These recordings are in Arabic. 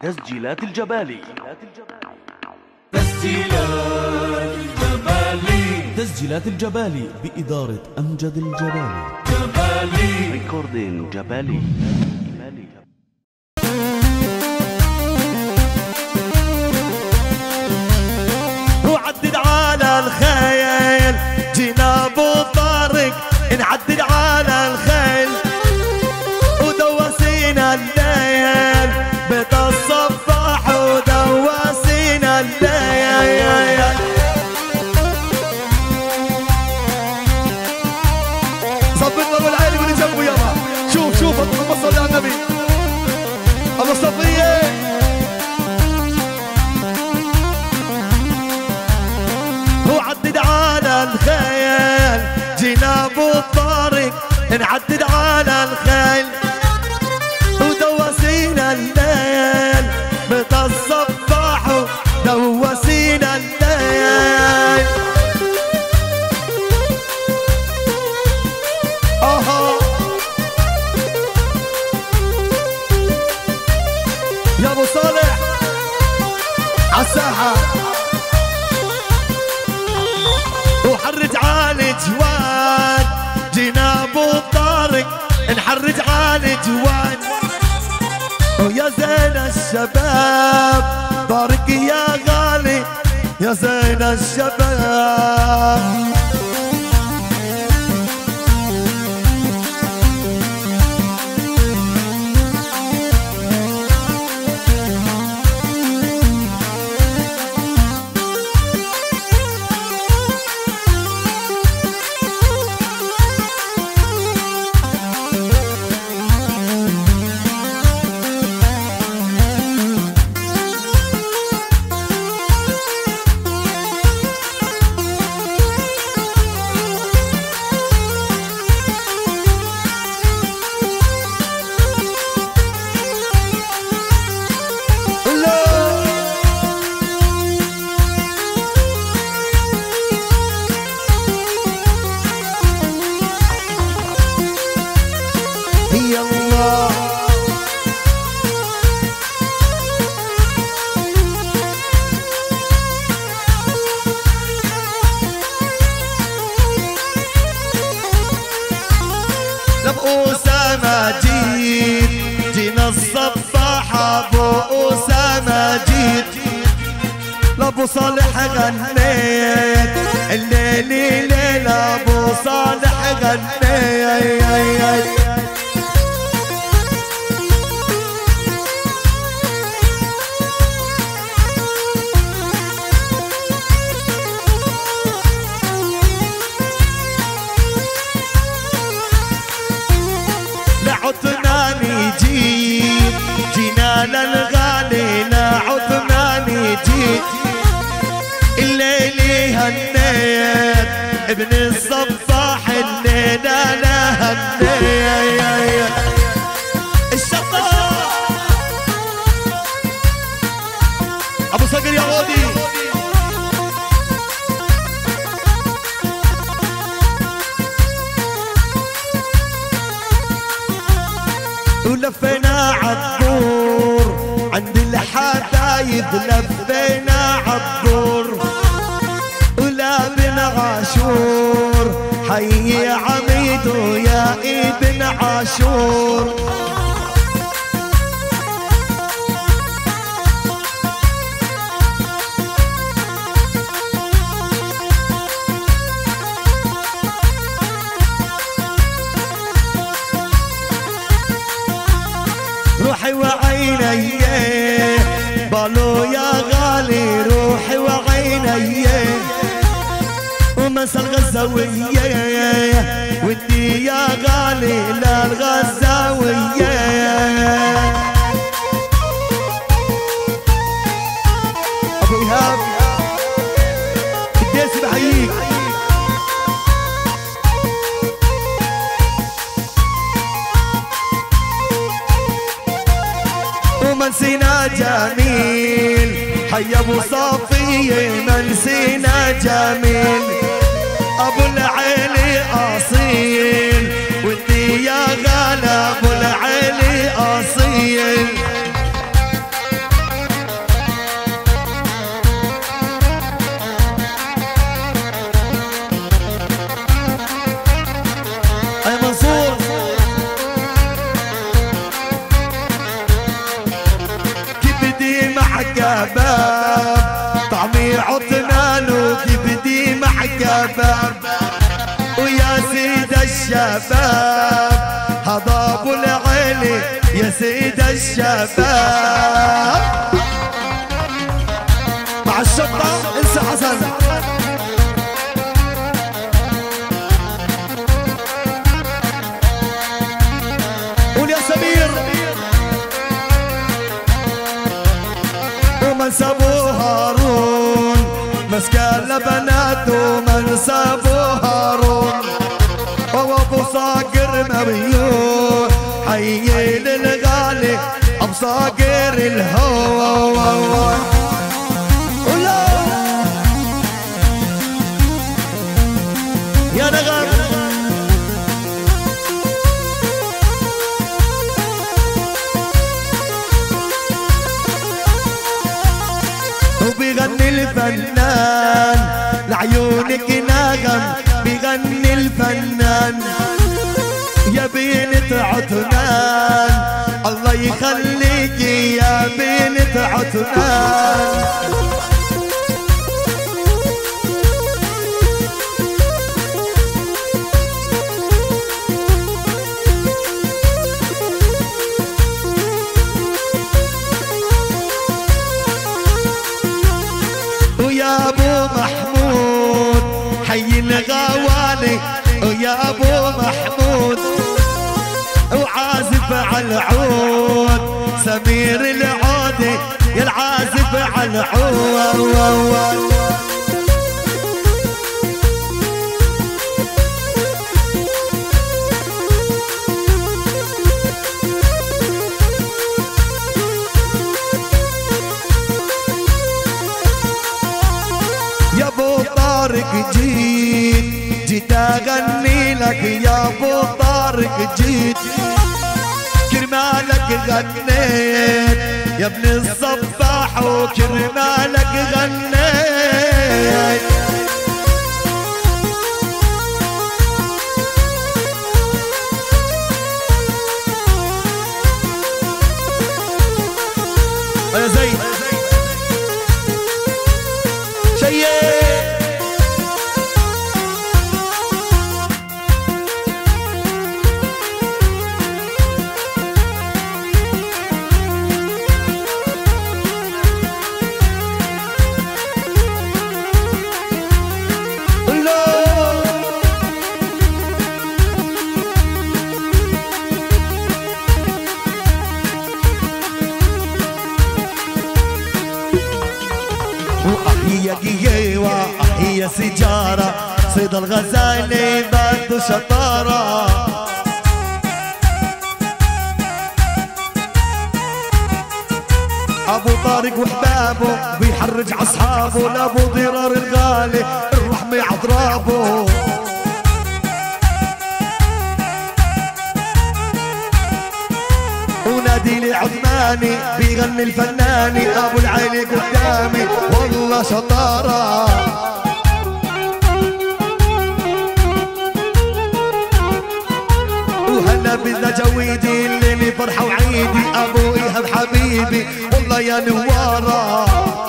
تسجيلات الجبالي. تسجيلات الجبالي بإدارة أمجد الجبالي. ريكوردين جبالي. وعدد على الخيل جينا ابو طارق، نعدد على الخيل ودوسينا الليل بيت الصفاح ودوسينا الليل. صبتنا ابو العين واللي جنبه يلا شوف اللهم صل على النبي ابو صفيه. وعدد على الخيل جينا ابو طارق، نعدد على الخيل ودوسينا الليل بيت الصفاح ودوسينا الليل. يا ابو صالح عالساحه وحرج على جواد، جينا ابو طارق نحرج على جواد. ويا زين الشباب طارق يا غالي يا زين الشباب. أسامة جيت جينا الصفاح ابو أسامة جيت لابو صالح غنيت الليل ليل ابو صالح غنيت. عدنا نجيب جينا للغالي عدنا نجيب الليل هنيت ابن الصفاح الليل انا هنيت. الشطار ابو صقر يا غودي ولفينا عالدور عند الحدايد لفينا عالدور ولا بن عاشور حي يا عميد ويا ابن عاشور. روحي وعيني بالو يا غالي روحي وعيني ومسا الغزاوية ودي يا غالي للغزاوية. ابو ايهاب الديسي بحييك. ومنسينا جميل حي ابو صفيه منسينا جميل ابو العلي اصيل ودي يا غالي ابو العلي اصيل. كباب، طعمي عطنان وكبدي مع كباب. ويا سيد الشباب هذا ابو العلي يا سيد الشباب. مع الشطة انسى حسن. قول يا سمير. ومن سابو هارون مسكن لبنات ومن سابو هارون. وابو صاقر مبيون حي للغالي ابو صاقر الهوى. يا نغم وبيغني الفنان لعيونك نغم، بيغني الفنان يا بنت عدنان. الله يخليكي يا بنت عدنان. ويا ابو محمود حي الغوالي، ويا ابو محمود وعازف على العود سمير العودي يا العازف على العود. يا ابو طارق جيت اغني لك يا ابو طارق جيت كرمالك غنيت يا ابن الصباح وكرمالك غنيت. يا زين شيء هي سجارة صيد الغزالي بده شطارة. ابو طارق وحبابه بيحرج اصحابه لابو ضرار الغالي الرحمة عضرابه. ونادي لي عثماني بيغني الفناني ابو العيلي قدامي والله شطارة. وهلا بذا جويدي الليلي فرحة وعيدي ابو ايهاب حبيبي والله يا نوارة.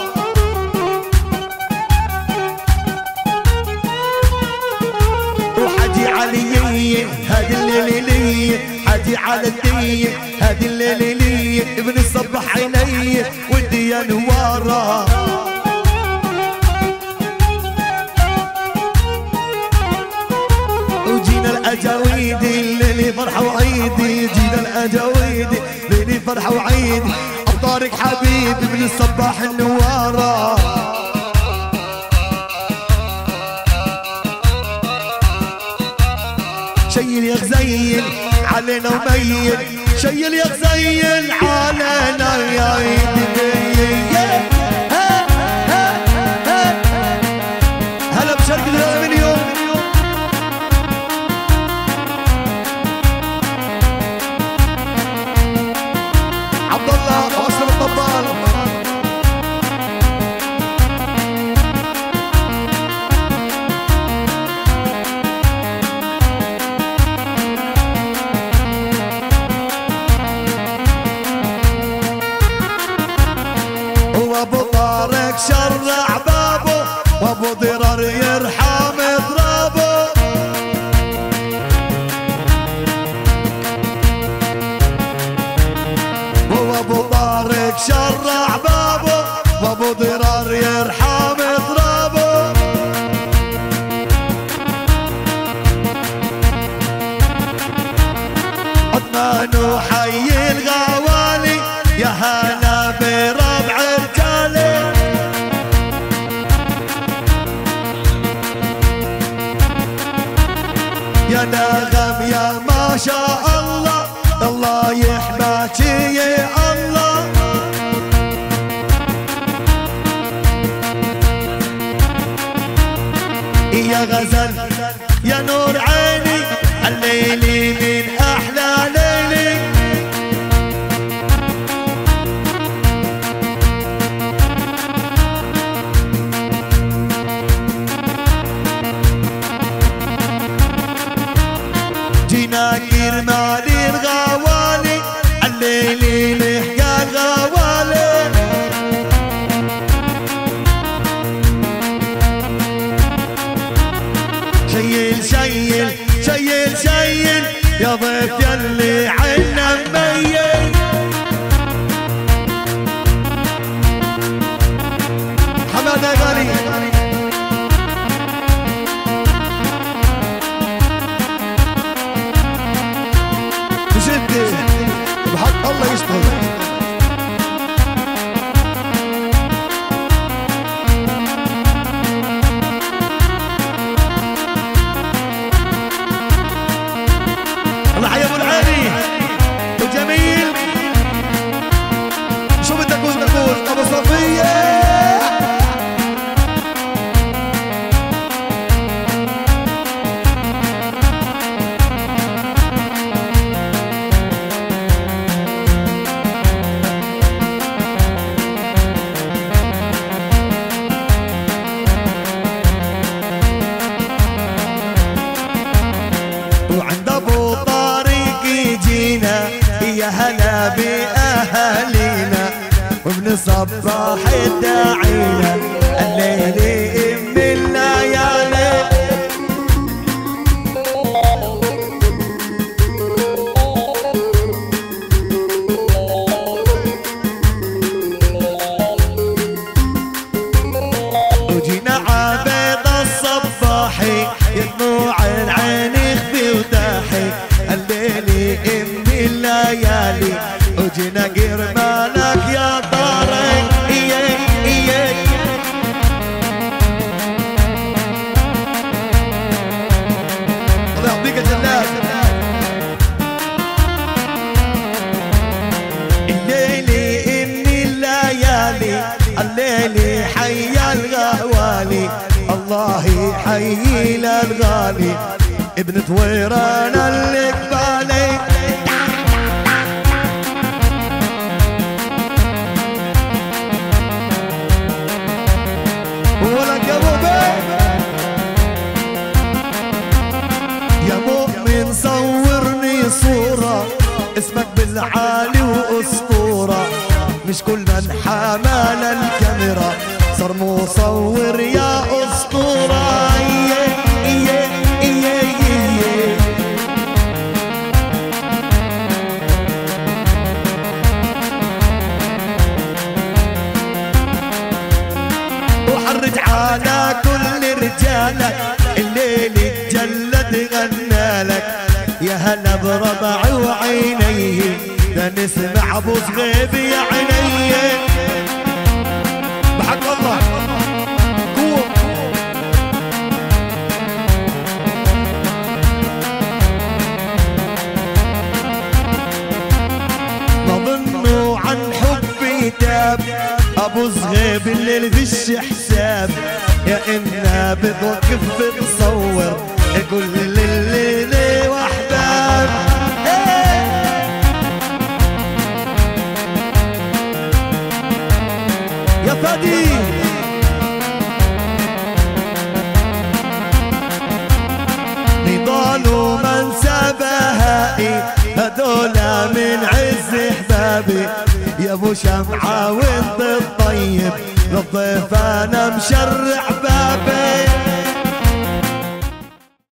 وحجي عليي هذه الليلية حجي على الدية هذه الليلية ابن الصبح عيني ودي يا نوارة. وجينا الأجاويدي الليلي فرحة وعيدي جينا الأجاويدي الليلي فرحة وعيدي أبو طارق حبيبي ابن الصباح النوارة. شيل يا غزيل علينا وميل شيل يا غزيل علينا يا ايدي. هلا بشرق الالمنيوم عبد الله واسلم الطبال. دارك شرع بابه وابو ضرار يرحم ضرابه. وابو طارق شرع بابه وابو ضرار يرحم ضرابه. عثمان وحي الغوالي يا هلا بربع رجالي. يا نغم يا ما شاء الله الله يحماك يا الله. يا غزل يا نور عيني الليلي من احلى ليلي. جينا كرمال الغوالي الليلي لحقا الغوالي. شيل شيل شيل شيل يا ضيف يلي عنا مميل. حمادة غالي بشدة بحق الله يشتغل. الله يا ابو العالي وجميل. شو بدك تقول ابو صفيه؟ وعند ابو طارق جينا يا هلا باهالينا وابن صباح داعينا الليلي من الليالي. وجينا عبيد الصباحي يا دموع العين الليلي من الليالي. وجينا قرمانك يا طارق إيه إيه. الله يعطيك جلال. الليلي من الليالي الليلي حي الغوالي الله يحيي للغالي ابن طويران القبالي. ولك يا مؤمن يا مؤمن صورني صورة اسمك بالعالي واسطورة. مش كل من حمل الكاميرا صار مصور يا اسطورة. وحرج على كل رجالك الليل اتجلد غنالك يا هلا بربع وعينيه ده نسمع ابو صغيب يا عينيه. بحق الله قوة نظنوا عن حبي تاب ابو صغيب الليل فيش حساب يا انا بتوقف بتصور كل الليل واحباب. يا فادي نضالوا من سبهائي هذولا من عز احبابي يا ابو شمعة وانت الطيب للضيف انا مشرع بابه